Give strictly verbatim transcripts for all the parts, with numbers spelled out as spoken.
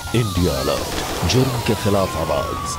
India alert, जुर्म के खिलाफ आवाज।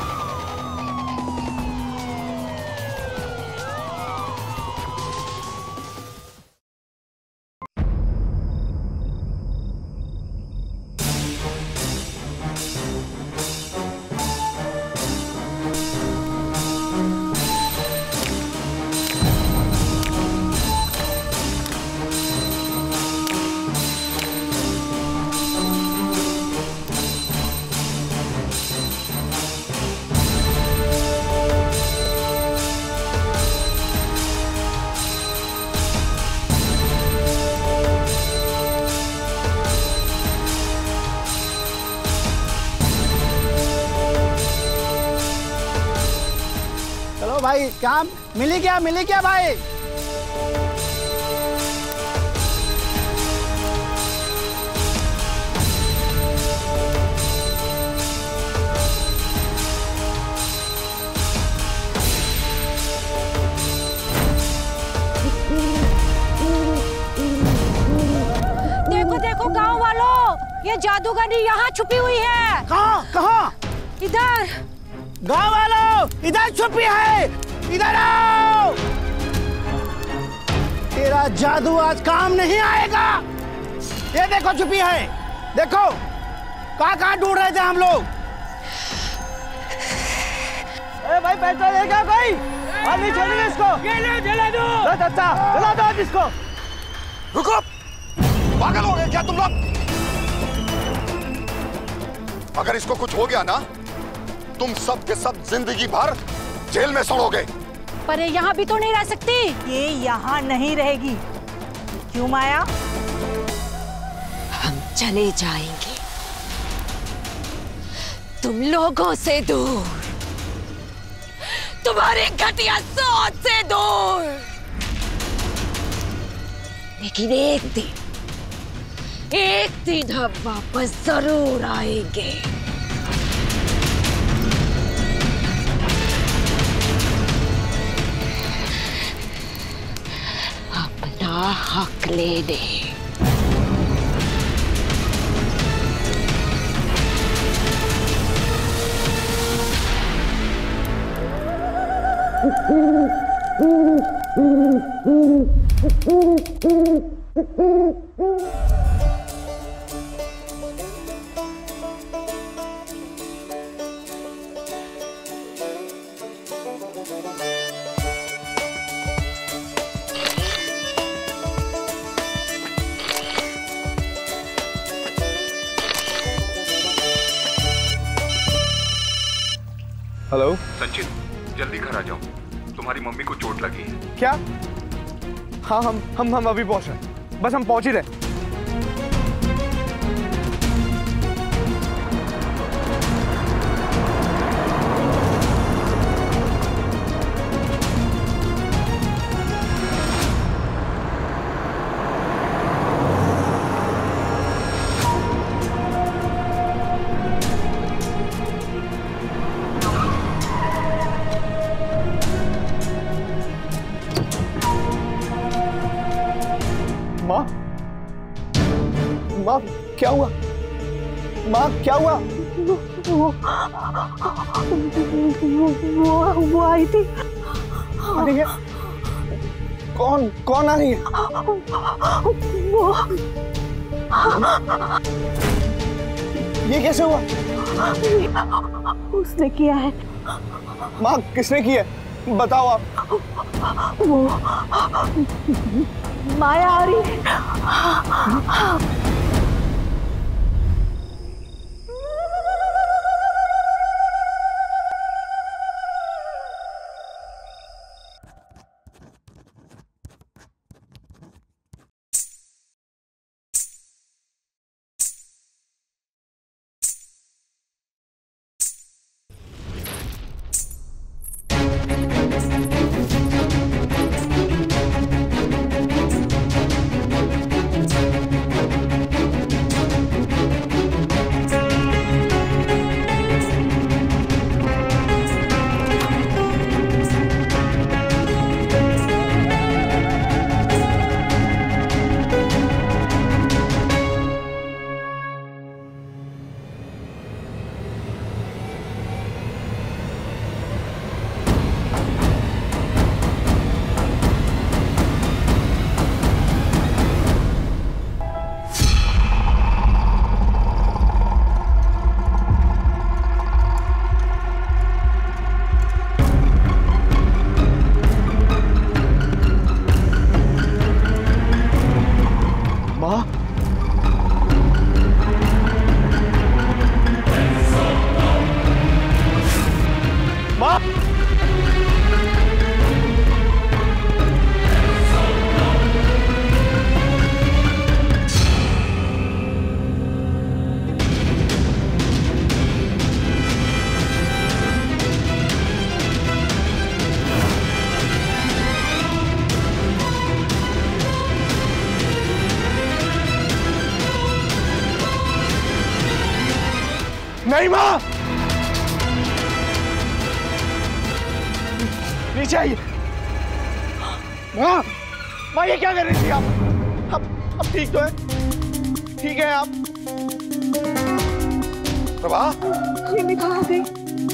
भाई काम मिली क्या मिली क्या भाई? देखो देखो गांव वालों, ये जादूगरी यहाँ छुपी हुई है। कहाँ कहाँ? इधर। गांव वालों, इधर छुपी है, इधर आओ। तेरा जादू आज काम नहीं आएगा। ये देखो छुपी है, देखो कहाँ कहाँ ढूंढ रहे थे हम लोग। ए भाई पैसा देगा भाई? अभी छोड़िए इसको। ये ले जला दो। अच्छा जला दो इसको। रुको, पागल हो गए क्या तुम लोग? अगर इसको कुछ हो गया ना, तुम सब के सब जिंदगी भर जेल में सड़ोगे। पर ये यहाँ भी तो नहीं रह सकती। ये यहाँ नहीं रहेगी। क्यों माया? हम चले जाएंगे तुम लोगों से दूर, तुम्हारे घटिया सोच से दूर। लेकिन एक दिन एक दिन हम वापस जरूर आएंगे। अपना हक लेने। हेलो संचित, जल्दी घर आ जाओ, तुम्हारी मम्मी को चोट लगी है। क्या? हाँ हम हम हम अभी पहुंच रहे, बस हम पहुंच ही रहे। माँ, माँ क्या हुआ? माँ क्या हुआ? वो वो वो आई थी। आ रही है? कौन कौन आ रही है? वो ये कैसे हुआ? उसने किया है। माँ किसने की है? बताओ आप। वो माया आ रही है। नहीं माँ, नीचे आइए। माँ, माँ ये क्या कर रही थी आप? अब अब ठीक तो है? ठीक है आप? प्रभा, ये मैं कहाँ गई?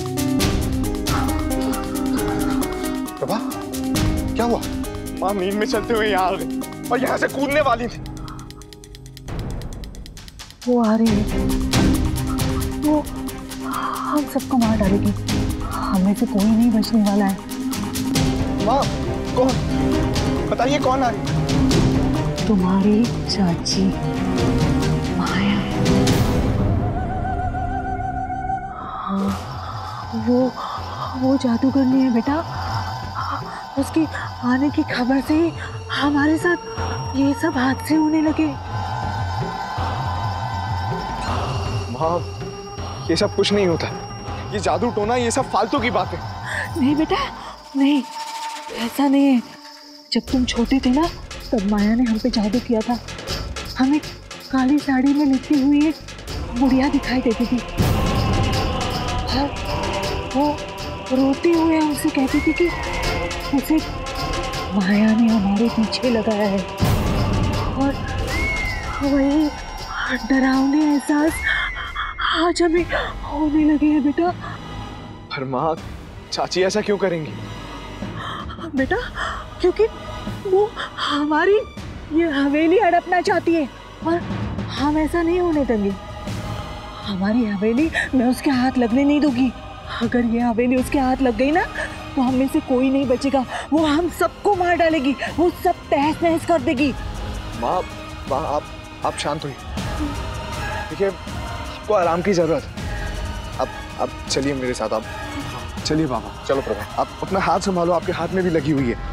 प्रभा, क्या हुआ? माँ नींद में चलते हुए यहाँ आ गई और यहाँ से कूदने वाली थी। वो आ रही है, वो हम सबको मार डालेगी। हमें से कोई नहीं बचने वाला है। माँ, कौन? बताइए कौन आ रही? तुम्हारी चाची माया। हाँ, वो वो जादूगरनी है बेटा। उसकी आने की खबर से ही हमारे साथ ये सब हादसे होने लगे। माँ, ये सब कुछ नहीं होता। ये जादू टोना, ये सब फालतू की बातें। नहीं बेटा, नहीं, ऐसा नहीं है। जब तुम छोटे थे ना, तब माया ने हम पे जादू किया था। हमें काली साड़ी में लिपटी हुई एक बुढ़िया दिखाई देती थी। और वो रोते हुए हमसे कहती थी कि उसे माया ने हमारे पीछे लगाया है। और वही डरावने एहसास आज हमें होने लगे हैं बेटा। पर माँ, चाची ऐसा क्यों करेंगी? बेटा, क्योंकि वो हमारी ये हवेली हड़पना चाहती है और हम ऐसा नहीं होने देंगे। हमारी हवेली मैं उसके हाथ लगने नहीं दूंगी। अगर ये हवेली उसके हाथ लग गई ना, तो हम में से कोई नहीं बचेगा। वो हम सबको मार डालेगी, वो सब तहस नहस कर देगी। माँ, माँ आप आप शांत हुई। देखिए, आपको आराम की जरूरत है। अब अब चलिए मेरे साथ। आप चलिए बाबा, चलो प्रभा, आप अपना हाथ संभालो, आपके हाथ में भी लगी हुई है।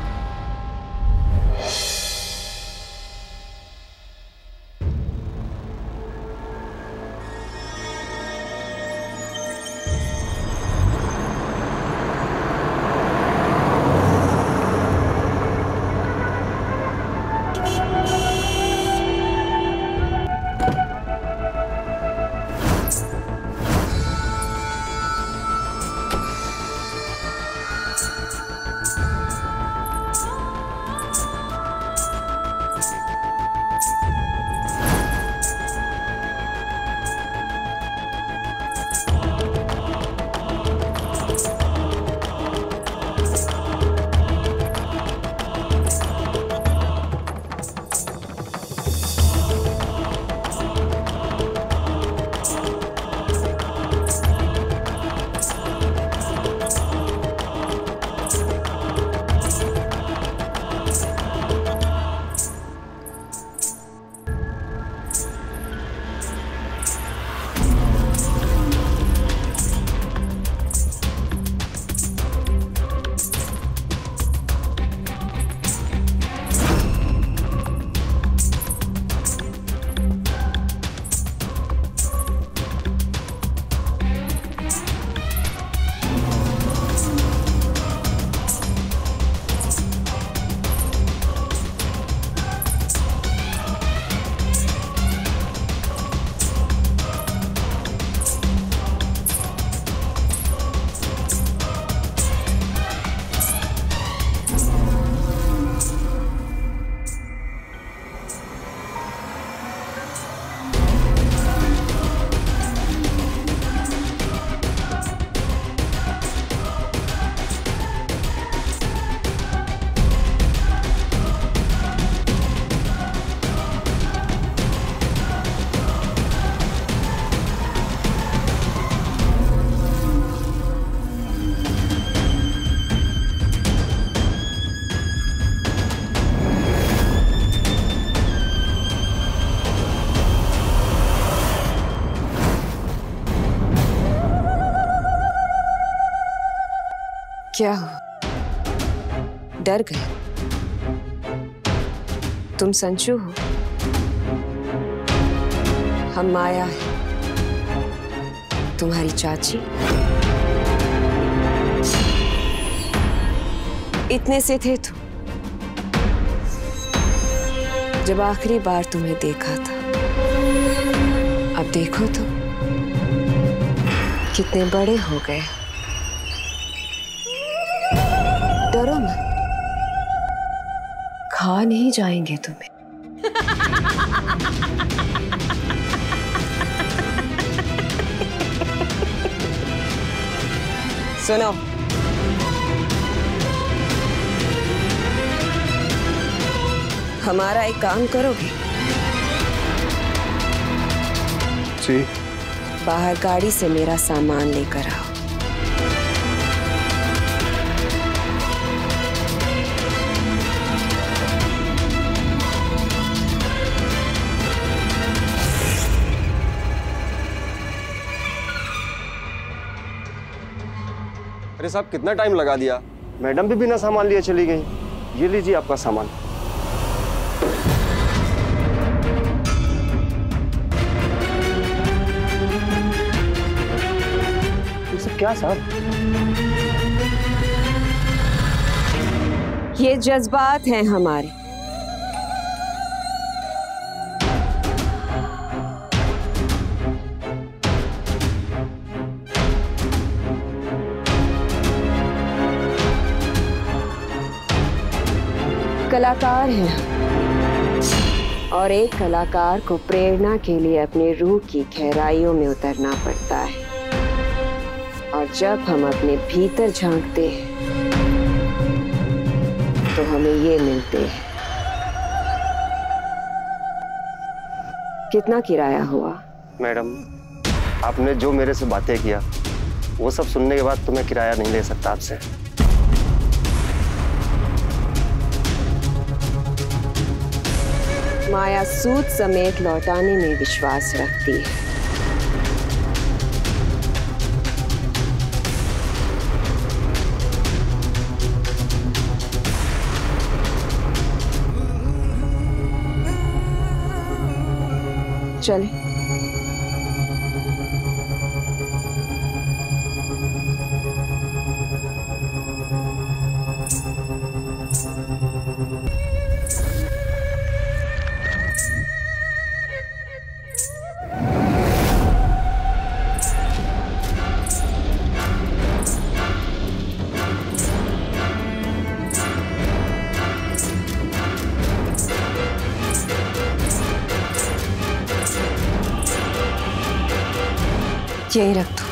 क्या हो, डर गए? तुम संचू हो, हम माया है, तुम्हारी चाची। इतने से थे तुम जब आखिरी बार तुम्हें देखा था। अब देखो तो कितने बड़े हो गए। डरो मत, खा नहीं जाएंगे तुम्हें। सुनो, हमारा एक काम करोगे? जी। बाहर गाड़ी से मेरा सामान लेकर आओ। अरे साहब, कितना टाइम लगा दिया। मैडम भी बिना सामान लिए चली गई। ये लीजिए आपका सामान। ये सब क्या साहब? ये जज्बात हैं हमारे। कलाकार हैं और एक कलाकार को प्रेरणा के लिए अपने रूह की गहराइयों में उतरना पड़ता है। और जब हम अपने भीतर झांकते हैं तो हमें ये मिलते हैं। कितना किराया हुआ? मैडम, आपने जो मेरे से बातें किया वो सब सुनने के बाद तो मैं किराया नहीं ले सकता आपसे। माया सूद समेत लौटाने में विश्वास रखती है। चले। यही रख दो।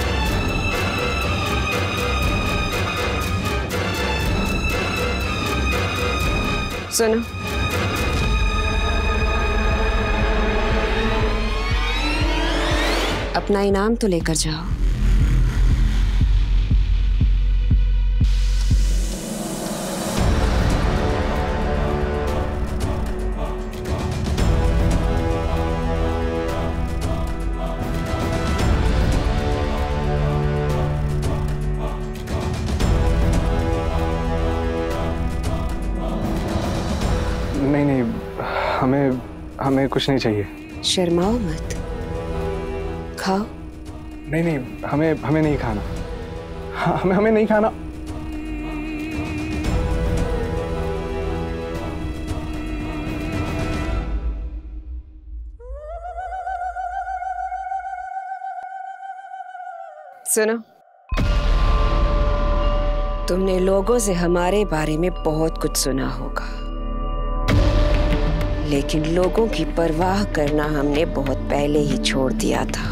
सुनो, अपना इनाम तो लेकर जाओ। नहीं नहीं, हमें हमें कुछ नहीं चाहिए। शर्माओ मत, खाओ। नहीं नहीं, हमें हमें नहीं खाना। हाँ, हमें हमें नहीं खाना। सुनो, तुमने लोगों से हमारे बारे में बहुत कुछ सुना होगा, लेकिन लोगों की परवाह करना हमने बहुत पहले ही छोड़ दिया था।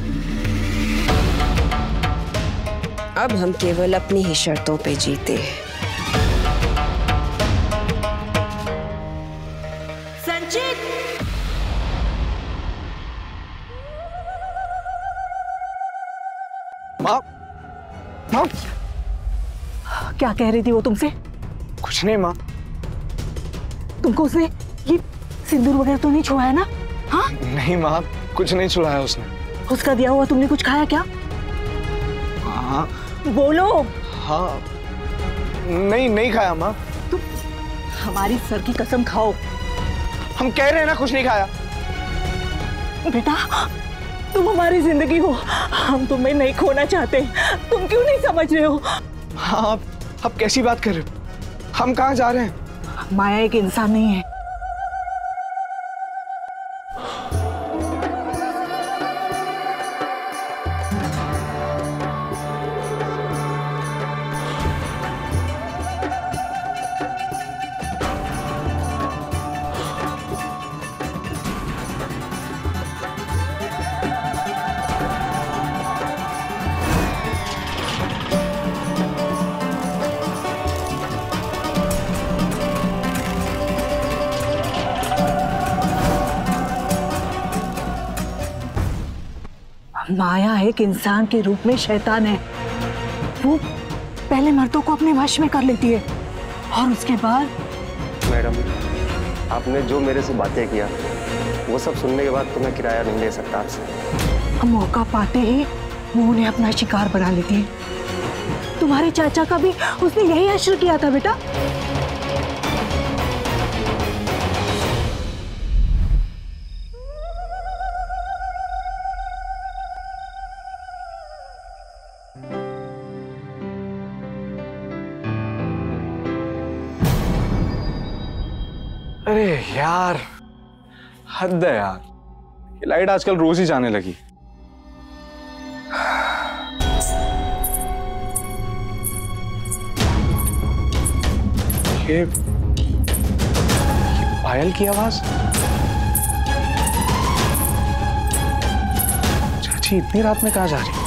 अब हम केवल अपनी ही शर्तों पे जीते हैं। संचित! माँ, माँ, क्या कह रही थी वो तुमसे? कुछ नहीं माँ। तुमको उसने ये सिंदूर वगैरह तो नहीं छुआ है ना? हाँ? नहीं माँ, कुछ नहीं छुड़ाया उसने। उसका दिया हुआ तुमने कुछ खाया क्या? हाँ। बोलो। हाँ, नहीं नहीं खाया माँ। तुम हमारी सर की कसम खाओ। हम कह रहे हैं ना कुछ नहीं खाया। बेटा, तुम हमारी जिंदगी हो, हम तुम्हें नहीं खोना चाहते। तुम क्यों नहीं समझ रहे हो? हाँ, आप कैसी बात कर रहे हो? हम कहाँ जा रहे हैं? माया एक इंसान नहीं है। माया एक इंसान के रूप में शैतान है। वो पहले मर्दों को अपने वश में कर लेती है और उसके बाद। मैडम, आपने जो मेरे से बातें किया वो सब सुनने के बाद तो मैं किराया नहीं ले सकता आपसे। मौका पाते ही वो उन्हें अपना शिकार बना लेती है। तुम्हारे चाचा का भी उसने यही अश्र किया था बेटा। अरे यार, हद है यार, ये लाइट आजकल रोज ही जाने लगी। ये, ये पायल की आवाज। चाची इतनी रात में कहाँ जा रही?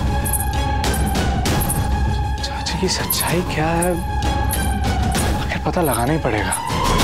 चाची की सच्चाई क्या है, आखिर पता लगाना ही पड़ेगा।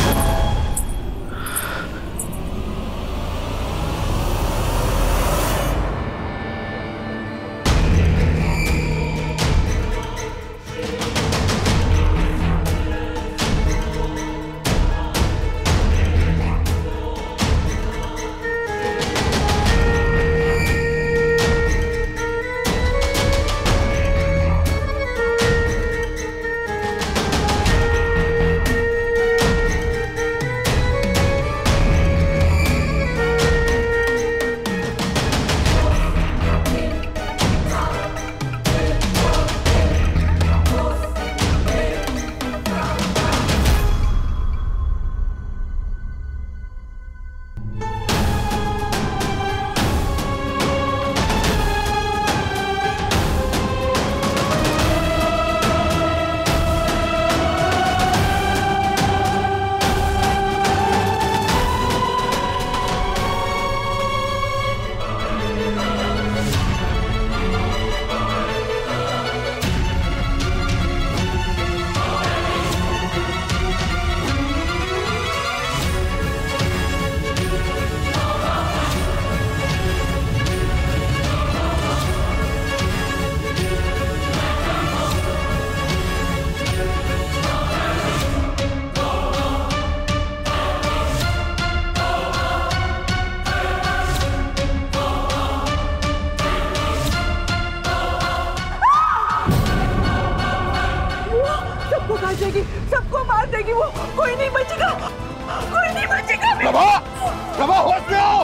सबको मार देगी वो, कोई नहीं बचेगा, कोई नहीं बचेगा। प्रभा, प्रभा होश में आओ।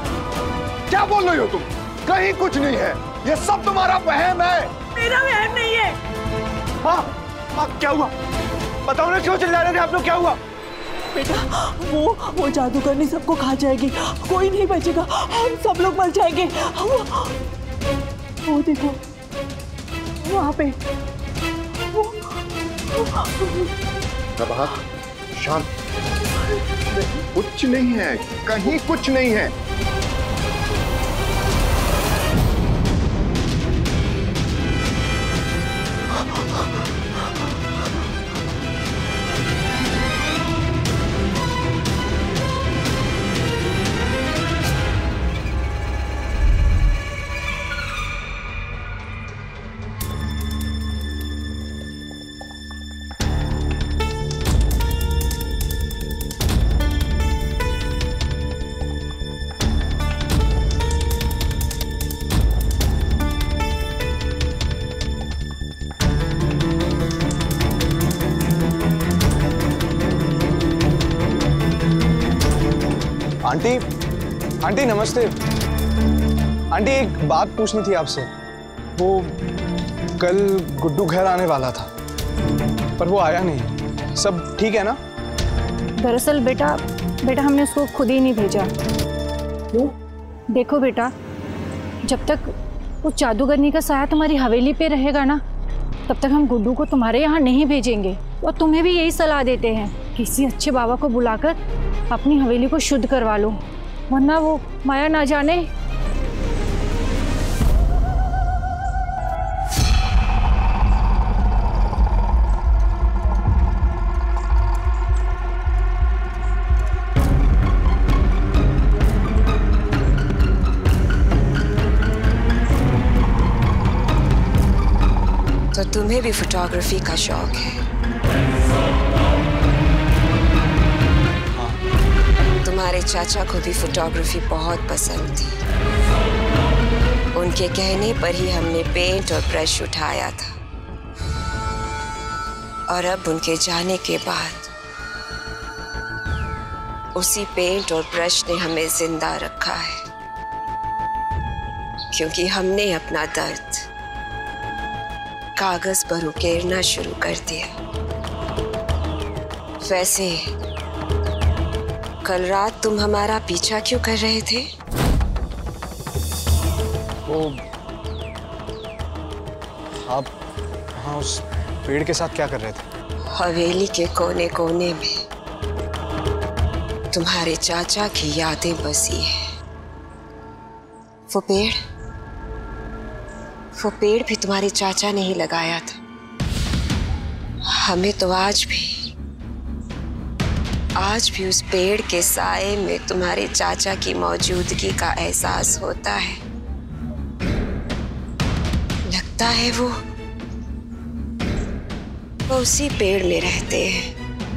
क्या बोल रही हो तुम? कहीं कुछ नहीं है, ये सब तुम्हारा वहम है। मेरा वहम नहीं है। माँ, माँ क्या हुआ? बताओ ना, क्यों चिल्ला रहे थे आप लोग? क्या हुआ? बेटा वो वो जादूगरनी सबको खा जाएगी, कोई नहीं बचेगा, हम सब लोग मर जाएंगे। वो, वो देखो वहाँ पे। प्रभा शांत, कुछ नहीं है, कहीं कुछ नहीं है। आंटी, आंटी नमस्ते। आंटी एक बात पूछनी थी आपसे। वो कल गुड्डू घर आने वाला था पर वो आया नहीं, सब ठीक है ना? दरअसल बेटा बेटा हमने उसको खुद ही नहीं भेजा। क्यों? देखो बेटा, जब तक वो जादूगरनी का साया तुम्हारी हवेली पे रहेगा ना, तब तक हम गुड्डू को तुम्हारे यहाँ नहीं भेजेंगे। और तुम्हें भी यही सलाह देते हैं, किसी अच्छे बाबा को बुलाकर अपनी हवेली को शुद्ध करवा लो, वरना वो माया ना जाने। तो तुम्हें भी फोटोग्राफी का शौक है? हाँ। तुम्हारे चाचा को भी फोटोग्राफी बहुत पसंद थी। उनके कहने पर ही हमने पेंट और ब्रश उठाया था, और अब उनके जाने के बाद उसी पेंट और ब्रश ने हमें जिंदा रखा है, क्योंकि हमने अपना दर्द कागज पर उकेरना शुरू कर दिया। वैसे कल रात तुम हमारा पीछा क्यों कर रहे थे? वो आप हाँ उस पेड़ के साथ क्या कर रहे थे? हवेली के कोने कोने में तुम्हारे चाचा की यादें बसी है। वो पेड़ वो पेड़ भी तुम्हारे चाचा ने ही लगाया था। हमें तो आज भी आज भी उस पेड़ के साए में तुम्हारे चाचा की मौजूदगी का एहसास होता है। लगता है वो वो उसी पेड़ में रहते हैं।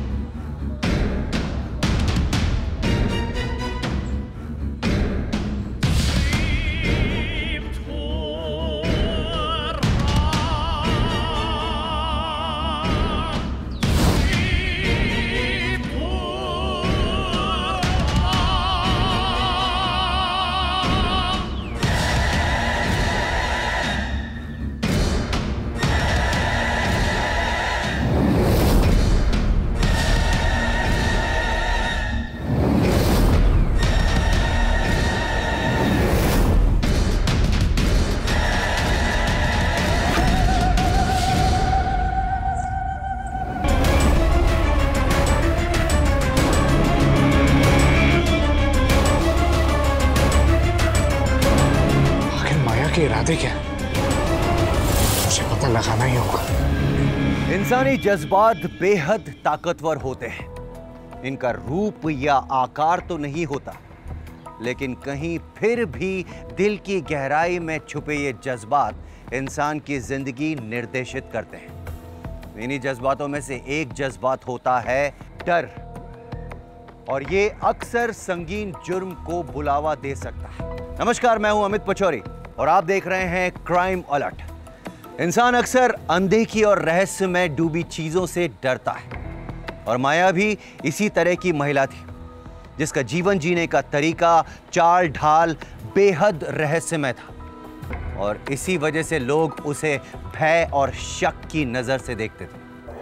इरादे क्या है? मुझे पता लगाना ही होगा। इंसानी जज्बात बेहद ताकतवर होते हैं। इनका रूप या आकार तो नहीं होता, लेकिन कहीं फिर भी दिल की गहराई में छुपे ये जज्बात इंसान की जिंदगी निर्देशित करते हैं। इन्हीं जज्बातों में से एक जज्बात होता है डर, और ये अक्सर संगीन जुर्म को बुलावा दे सकता है। नमस्कार, मैं हूं अमित पचौरी और आप देख रहे हैं क्राइम अलर्ट। इंसान अक्सर अनदेखी और रहस्य में डूबी चीजों से डरता है, और माया भी इसी तरह की महिला थी, जिसका जीवन जीने का तरीका, चाल ढाल बेहद रहस्यमय था, और इसी वजह से लोग उसे भय और शक की नजर से देखते थे।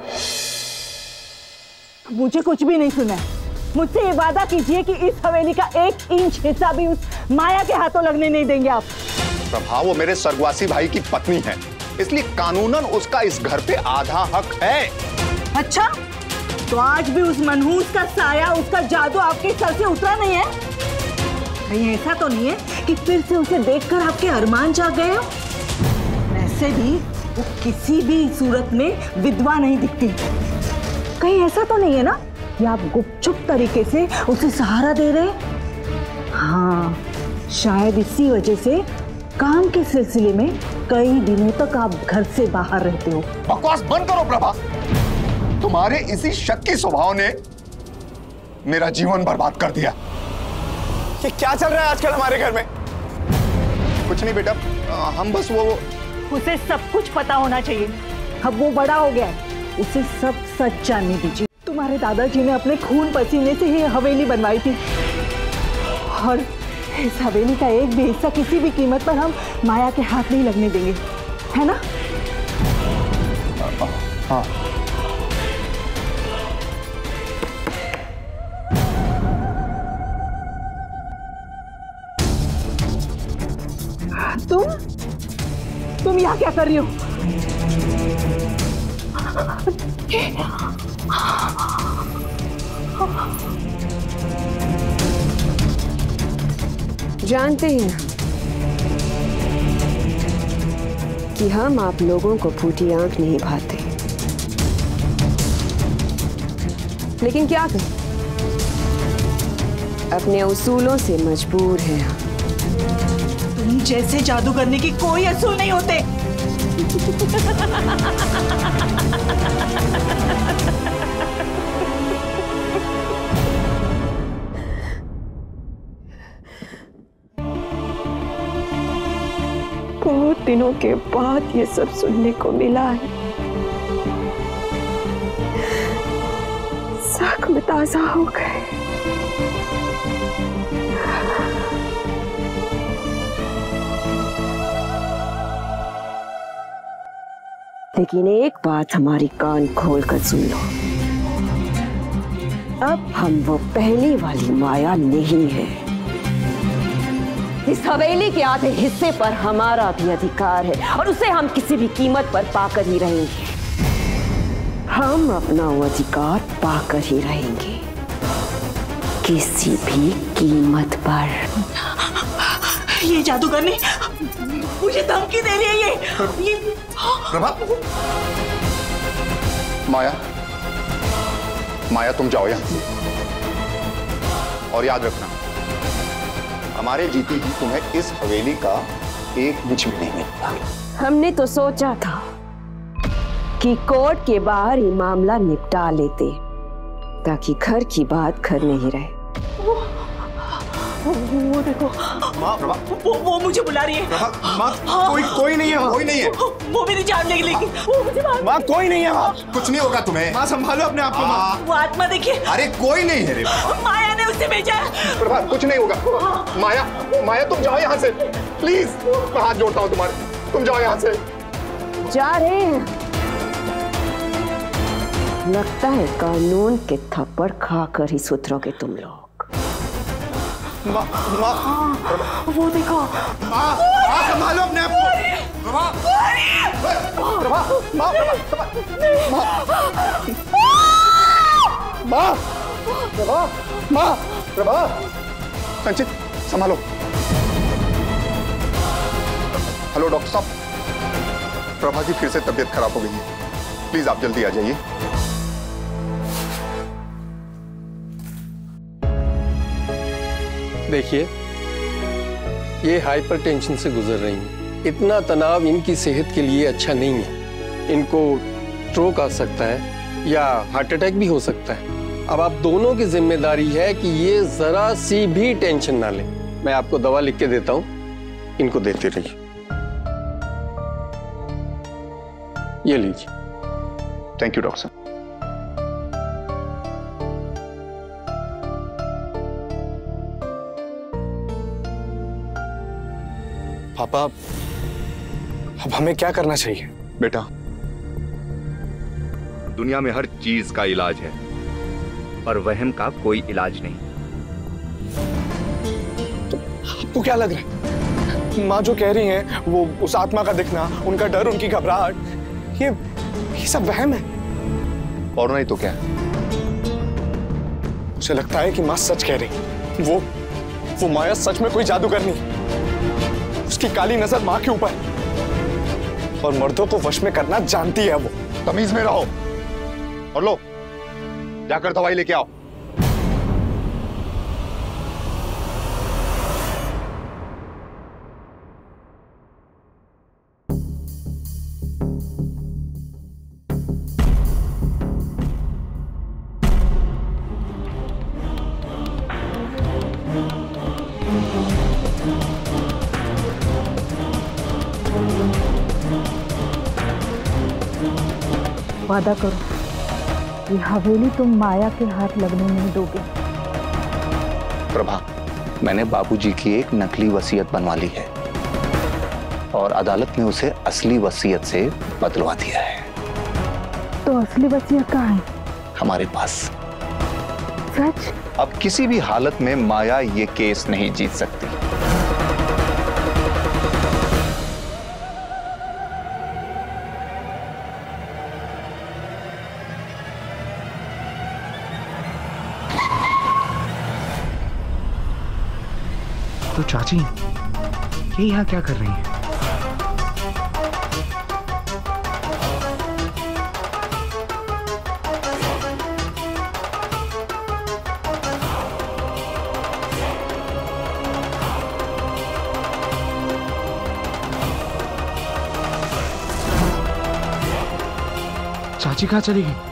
मुझे कुछ भी नहीं सुना। मुझसे ये वादा कीजिए कि इस हवेली का एक इंच हिस्सा भी उस माया के हाथों लगने नहीं देंगे आप। प्रभा, वो मेरे स्वर्गवासी भाई की पत्नी है, इसलिए कानूनन उसका इस घर पे आधा हक है। अच्छा, तो आज भी उस मनहूस का साया, उसका जादू आपके सर से उतरा नहीं है? कहीं ऐसा तो नहीं है कि फिर से उसे देखकर आपके अरमान जाग गए हो? वैसे भी वो किसी भी सूरत में विधवा नहीं दिखती। कहीं ऐसा तो नहीं है ना कि आप गुपचुप तरीके से उसे सहारा दे रहे हैं? हाँ, शायद इसी वजह से काम के सिलसिले में कई दिनों तक आप घर से बाहर रहते हो। बकवास बंद करो प्रभा। तुम्हारे इसी शक्की स्वभाव ने मेरा जीवन बर्बाद कर दिया। ये क्या चल रहा है आजकल हमारे घर में? कुछ नहीं बेटा, हम बस वो उसे सब कुछ पता होना चाहिए। अब वो बड़ा हो गया है, उसे सब सच जानने दीजिए। तुम्हारे दादाजी ने अपने खून पसीने से ही हवेली बनवाई थी, और इस हवेली का एक भी हिस्सा किसी भी कीमत पर हम माया के हाथ नहीं लगने देंगे, है ना? हाँ। तुम तुम यहाँ क्या कर रही हो? जानते हैं ना कि हम आप लोगों को फूटी आंख नहीं भाते, लेकिन क्या करें, अपने उसूलों से मजबूर हैं। तुम जैसे जादू करने की कोई असूल नहीं होते। बहुत दिनों के बाद ये सब सुनने को मिला है। जख्म ताजा हो गए। लेकिन एक बात हमारी कान खोल कर सुन लो, अब हम वो पहली वाली माया नहीं है। इस हवेली के आधे हिस्से पर हमारा भी अधिकार है और उसे हम किसी भी कीमत पर पाकर ही रहेंगे। हम अपना वो अधिकार पाकर ही रहेंगे, किसी भी कीमत पर। ये जादूगरनी मुझे धमकी दे रही है। ये, ये... प्रभा, माया, माया तुम जाओ यहाँ से। और याद रखना, हमारे जीती ही तुम्हें इस हवेली का एक इंच भी नहीं मिलता। हमने तो सोचा था कि कोर्ट के बाहर ही मामला निपटा लेते, ताकि घर की बात घर में ही रहे। वो, वो देखो, माँ, वो, वो मुझे बुला रही है। माँ, कोई कोई नहीं है वहाँ। कोई नहीं है। वो, वो मेरी जान ले लेगी। वो मुझे माँ, कोई नहीं है वहाँ। कुछ नहीं होगा तुम्हें। माँ, संभालो अपने आप को। माँ, वो आत्मा देखिए। अरे कोई नहीं है रे। माया ने उसे भेजा है। प्रभा, कुछ नहीं होगा। माया, माया तुम जाओ यहाँ से प्लीज। मैं हाथ जोड़ता हूँ तुम्हारे, तुम जाओ यहाँ से। जा रहे हैं। लगता है कानून के थप्पड़ खाकर ही सुधरोगे तुम लोग। माँ, माँ, वो देखो। माँ, माँ, संभालो अपने आप को। प्रभा, प्रभा, माँ, प्रभा, माँ, प्रभा, माँ, प्रभा, संचित संभालो। हेलो डॉक्टर साहब, प्रभा की फिर से तबीयत खराब हो गई है, प्लीज आप जल्दी आ जाइए। देखिए, ये हाइपरटेंशन से गुजर रही हैं। इतना तनाव इनकी सेहत के लिए अच्छा नहीं है। इनको स्ट्रोक आ सकता है या हार्ट अटैक भी हो सकता है। अब आप दोनों की जिम्मेदारी है कि ये जरा सी भी टेंशन ना लें। मैं आपको दवा लिख के देता हूँ, इनको देते रहिए। ये लीजिए। थैंक यू डॉक्टर साहब। पापा, अब हमें क्या करना चाहिए? बेटा, दुनिया में हर चीज का इलाज है, पर वहम का कोई इलाज नहीं। तो आपको क्या लग रहा है? माँ जो कह रही हैं, वो उस आत्मा का दिखना, उनका डर, उनकी घबराहट, ये ये सब वहम है। और नहीं तो क्या? मुझे लगता है कि माँ सच कह रही। वो वो माया सच में कोई जादूगरनी है। उसकी काली नजर माँ के ऊपर, और मर्दों को वश में करना जानती है वो। तमीज में रहो और लो, जाकर दवाई लेके आओ। वादा करो, ये हवेली तुम माया के हाथ लगने नहीं दोगे। प्रभा, मैंने बाबूजी की एक नकली वसीयत बनवा ली है और अदालत ने उसे असली वसीयत से बदलवा दिया है। तो असली वसीयत कहाँ है? हमारे पास। सच? अब किसी भी हालत में माया ये केस नहीं जीत सकती। तो चाची, ये यहाँ क्या कर रही हैं? चाची कहाँ चली गई?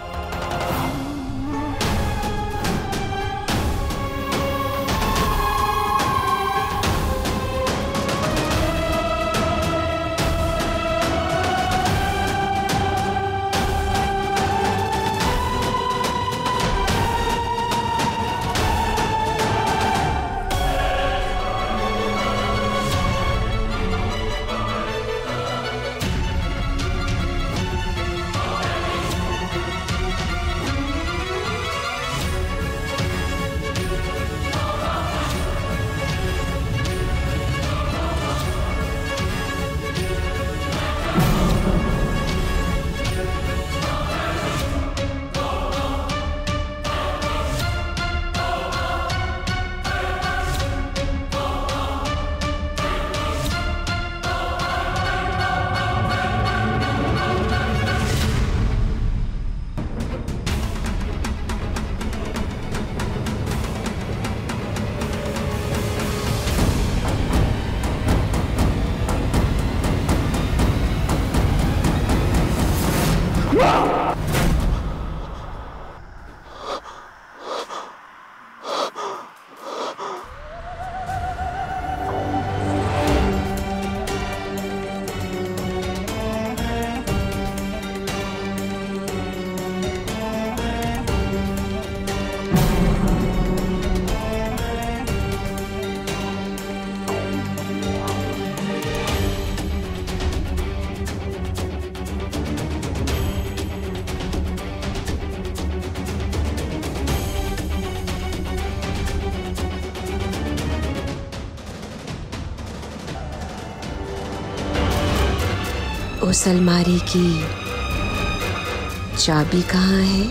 उस अलमारी की चाबी कहाँ है?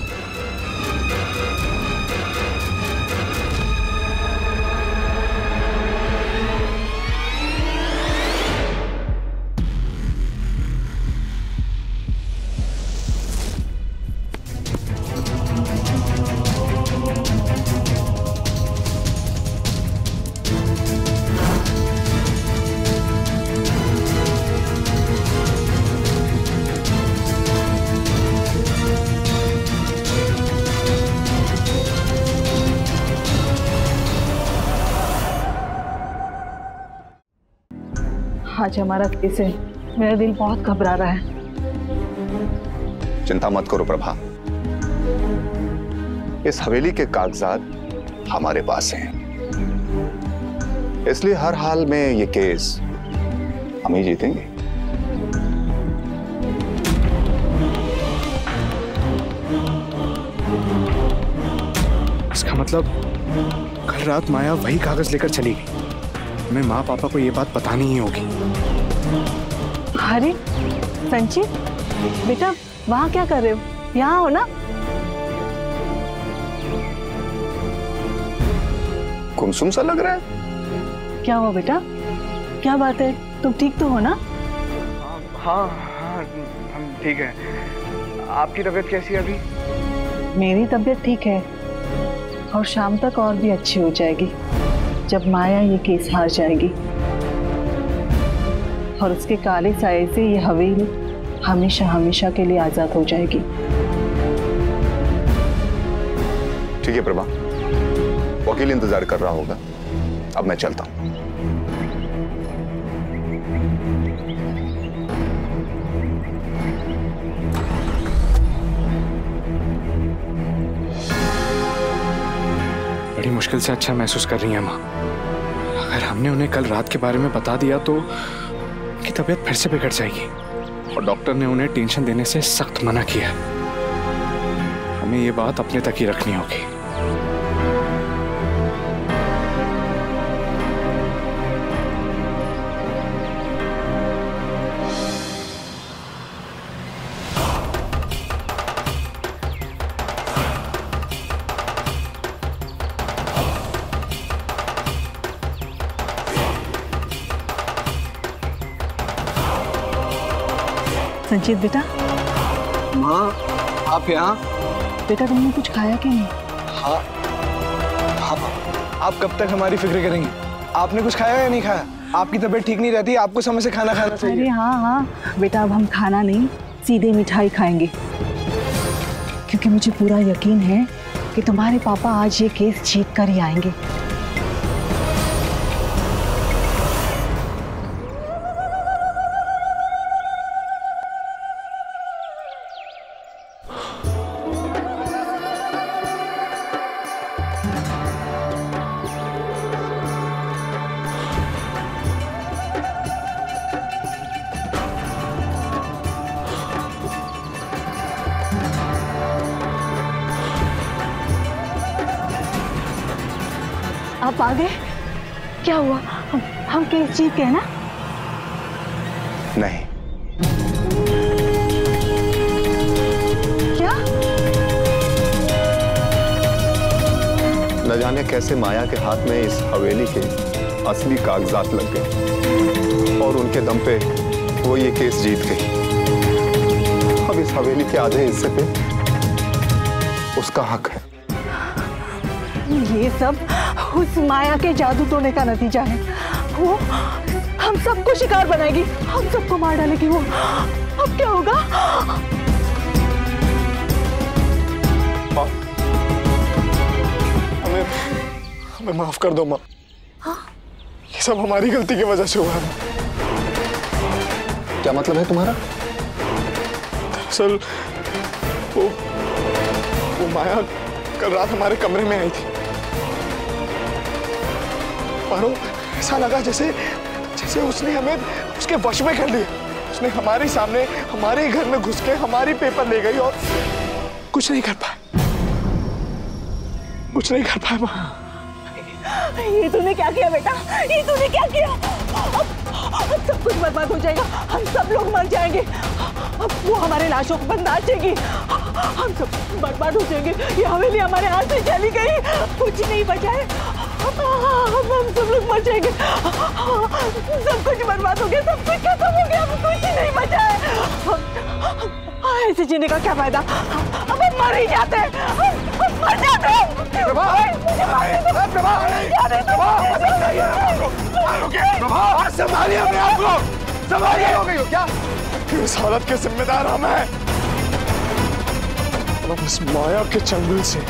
आज हमारा केस है, मेरा दिल बहुत घबरा रहा है। चिंता मत करो प्रभा, इस हवेली के कागजात हमारे पास हैं, इसलिए हर हाल में ये केस हम ही जीतेंगे। इसका मतलब कल रात माया वही कागज लेकर चली गई। मैं माँ पापा को ये बात बतानी ही होगी। अरे संचित बेटा, वहां क्या कर रहे हो? यहाँ हो ना। गुमसुम सा लग रहा है। क्या हुआ बेटा? क्या बात है? तुम ठीक तो हो ना? हाँ हाँ हम ठीक है। आपकी तबीयत कैसी है अभी? मेरी तबीयत ठीक है और शाम तक और भी अच्छी हो जाएगी जब माया ये केस हार जाएगी और उसके काले साये से ये हवेली हमेशा हमेशा के लिए आजाद हो जाएगी। ठीक है प्रभा, वकील इंतजार कर रहा होगा, अब मैं चलता हूं। बड़ी मुश्किल से अच्छा महसूस कर रही है माँ। अगर हमने उन्हें कल रात के बारे में बता दिया तो उनकी तबीयत फिर से बिगड़ जाएगी और डॉक्टर ने उन्हें टेंशन देने से सख्त मना किया है। हमें ये बात अपने तक ही रखनी होगी। संचित बेटा। माँ आप यहाँ? बेटा तुमने कुछ खाया कि नहीं? हाँ, हाँ आप कब तक हमारी फिक्र करेंगे? आपने कुछ खाया या नहीं खाया? आपकी तबीयत ठीक नहीं रहती, आपको समय से खाना खाना चाहिए। अरे हाँ हाँ बेटा, अब हम खाना नहीं सीधे मिठाई खाएंगे। क्योंकि मुझे पूरा यकीन है कि तुम्हारे पापा आज ये केस जीत कर ही आएंगे। आप आ गए? क्या हुआ? हम, हम केस जीत गए ना? नहीं। क्या? न जाने कैसे माया के हाथ में इस हवेली के असली कागजात लग गए और उनके दम पे वो ये केस जीत गई। अब इस हवेली के आधे हिस्से पे उसका हक है। ये सब उस माया के जादू टोने का नतीजा है। वो हम सबको शिकार बनाएगी, हम सबको मार डालेगी वो। अब क्या होगा? हमें हमें माफ कर दो माँ। ये सब हमारी गलती की वजह से हुआ है। क्या मतलब है तुम्हारा? दरअसल वो वो माया कल रात हमारे कमरे में आई थी। मानो ऐसा लगा जैसे जैसे उसने हमें उसके वश में कर लिया। उसने हमारे सामने हमारे घर में घुस के हमारी पेपर ले गई और कुछ नहीं कर पाए, कुछ नहीं कर पाए माँ। ये तूने क्या किया बेटा? ये तूने क्या किया? अब सब कुछ बर्बाद हो जाएगा, हम सब लोग मर जाएंगे। अब वो हमारे लाशों को नाचेगी, हम सब बर्बाद हो जाएंगे। ये हवेली हमारे हाथ से चली गई, कुछ नहीं बचा है। हम सब लोग मर जाएंगे, सब कुछ बर्बाद हो गया, सब कुछ खत्म हो गया, अब कुछ नहीं बचा है। ऐसे जीने का क्या फायदा? अब हम मर ही जाते हैं, हम मर जाते हैं। प्रभा, प्रभा, प्रभा, संभालिए अपने आप को, संभालिए। हो गई हो क्या? इस हालत के जिम्मेदार हम हैं। अब इस माया के चंगुल से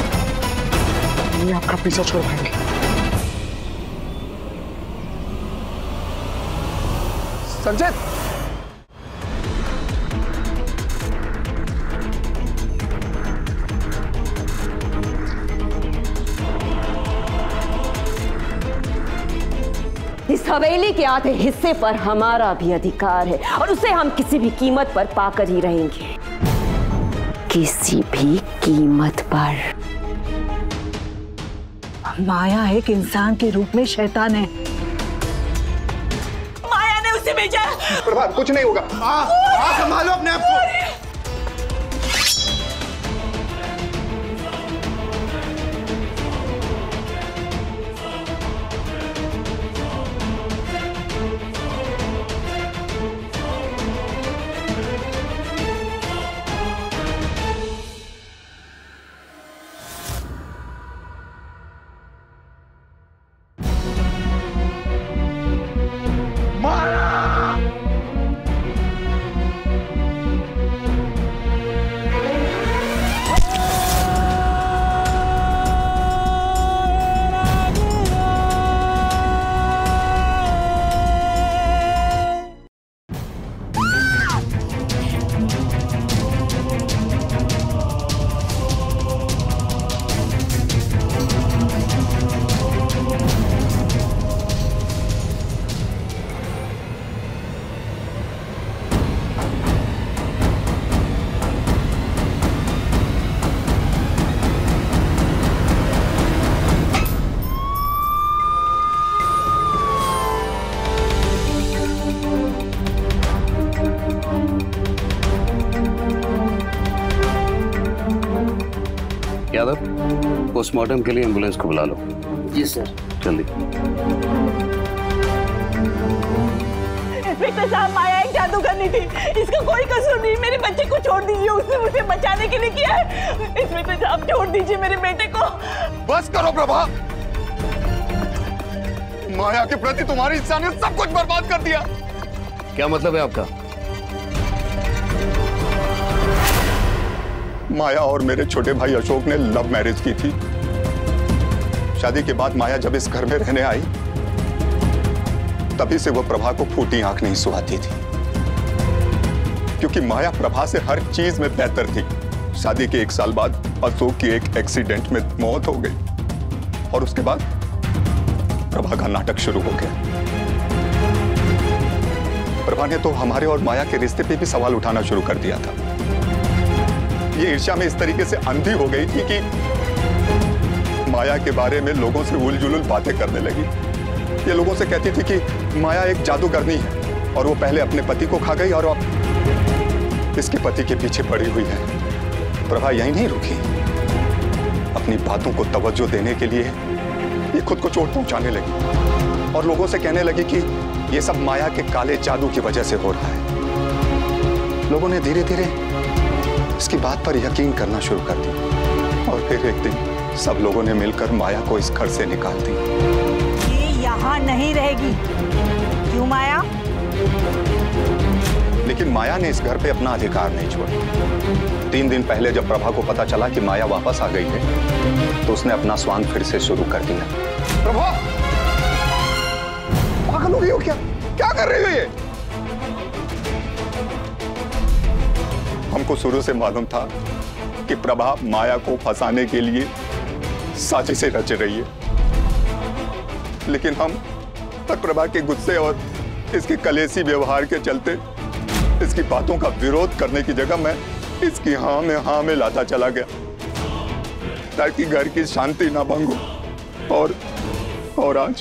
आपका पीछा छोड़वाएंगे। संजय, इस हवेली के आधे हिस्से पर हमारा भी अधिकार है और उसे हम किसी भी कीमत पर पाकर ही रहेंगे, किसी भी कीमत पर। माया एक इंसान के रूप में शैतान है। माया ने उसे भेजा है। प्रभा, कुछ नहीं होगा। आ, आ, संभालो अपने आप को। यादव, पोस्टमार्टम के लिए एम्बुलेंस को बुला लो। जी सर। जल्दी। इंस्पेक्टर साहब, माया एक जादूगरनी थी, इसका कोई कसूर नहीं। मेरे बच्चे को छोड़ दीजिए, उसने मुझे बचाने के लिए किया है। इंस्पेक्टर साहब, छोड़ दीजिए मेरे बेटे को। बस करो प्रभा, माया के प्रति तुम्हारी इंसानियत सब कुछ बर्बाद कर दिया। क्या मतलब है आपका? माया और मेरे छोटे भाई अशोक ने लव मैरिज की थी। शादी के बाद माया जब इस घर में रहने आई, तभी से वो प्रभा को फूटी आंख नहीं सुहाती थी, क्योंकि माया प्रभा से हर चीज में बेहतर थी। शादी के एक साल बाद अशोक की एक एक्सीडेंट में मौत हो गई और उसके बाद प्रभा का नाटक शुरू हो गया। प्रभा ने तो हमारे और माया के रिश्ते पे भी सवाल उठाना शुरू कर दिया था। ये ईर्ष्या में इस तरीके से अंधी हो गई थी कि माया के बारे में लोगों से उलझुल बातें करने लगी। ये लोगों से कहती थी कि माया एक जादूगरनी है और वो पहले अपने पति को खा गई और अब इसके पति के पीछे पड़ी हुई है। प्रभा यही नहीं रुकी, अपनी बातों को तवज्जो देने के लिए ये खुद को चोट पहुंचाने लगी और लोगों से कहने लगी कि ये सब माया के काले जादू की वजह से हो रहा है। लोगों ने धीरे धीरे इसकी बात पर यकीन करना शुरू कर दिया और फिर एक दिन सब लोगों ने मिलकर माया को इस घर से निकाल दिया। ये यहाँ नहीं रहेगी। क्यों माया? लेकिन माया ने इस घर पे अपना अधिकार नहीं छोड़ा। तीन दिन पहले जब प्रभा को पता चला कि माया वापस आ गई है, तो उसने अपना स्वांग फिर से शुरू कर दिया। प्रभा, पागल हो गई हो क्या? क्या कर रही हो ये? हमको शुरू से मालूम था कि प्रभा माया को फंसाने के लिए साजिशें रच रही है, लेकिन हम पर प्रभा के गुस्से और इसके कलेसी व्यवहार के चलते इसकी बातों का विरोध करने की जगह मैं इसकी हाँ में हाँ में लाता चला गया ताकि घर की शांति ना भंग हो। और और आज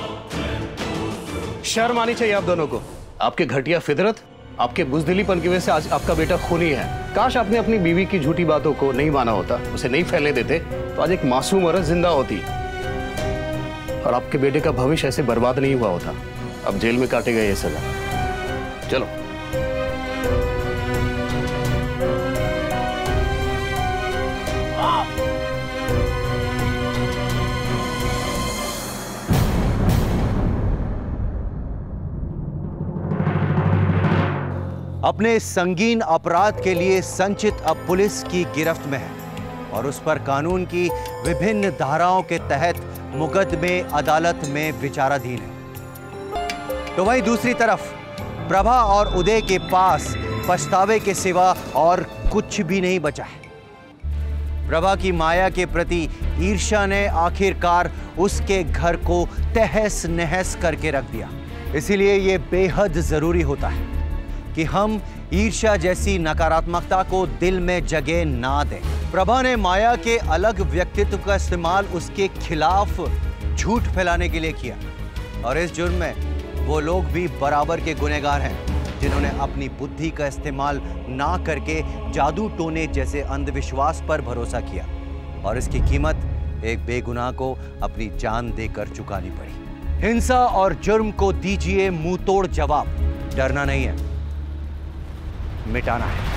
शर्म आनी चाहिए आप दोनों को। आपके घटिया फितरत, आपके बुजदिलीपन की वजह से आज आपका बेटा खूनी है। काश आपने अपनी बीवी की झूठी बातों को नहीं माना होता, उसे नहीं फैलने देते, तो आज एक मासूम औरत जिंदा होती और आपके बेटे का भविष्य ऐसे बर्बाद नहीं हुआ होता। अब जेल में काटेगा ये सजा। चलो। अपने संगीन अपराध के लिए संचित अब पुलिस की गिरफ्त में है और उस पर कानून की विभिन्न धाराओं के तहत मुकदमे अदालत में विचाराधीन है। तो वहीं दूसरी तरफ प्रभा और उदय के पास पछतावे के सिवा और कुछ भी नहीं बचा है। प्रभा की माया के प्रति ईर्ष्या ने आखिरकार उसके घर को तहस नहस करके रख दिया। इसीलिए ये बेहद जरूरी होता है कि हम ईर्ष्या जैसी नकारात्मकता को दिल में जगह ना दें। प्रभा ने माया के अलग व्यक्तित्व का इस्तेमाल उसके खिलाफ झूठ फैलाने के लिए किया और इस जुर्म में वो लोग भी बराबर के गुनहगार हैं जिन्होंने अपनी बुद्धि का इस्तेमाल ना करके जादू टोने जैसे अंधविश्वास पर भरोसा किया और इसकी कीमत एक बेगुनाह को अपनी जान देकर चुकानी पड़ी। हिंसा और जुर्म को दीजिए मुंहतोड़ जवाब। डरना नहीं है, मिटाना है।